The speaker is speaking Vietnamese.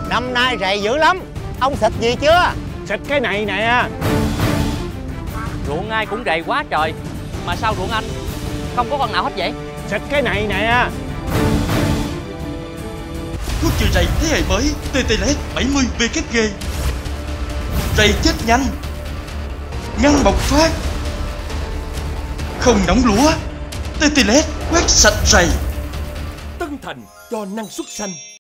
Năm nay rầy dữ lắm. Ông xịt gì chưa? Xịt cái này nè. Ruộng ai cũng rầy quá trời, mà sao ruộng anh không có con nào hết vậy? Xịt cái này nè. Thuốc trừ rầy thế hệ mới TT-LED 70 WG. Rầy chết nhanh, ngăn bộc phát, không nóng lúa. TT-LED quét sạch rầy. Tân Thành cho năng suất xanh.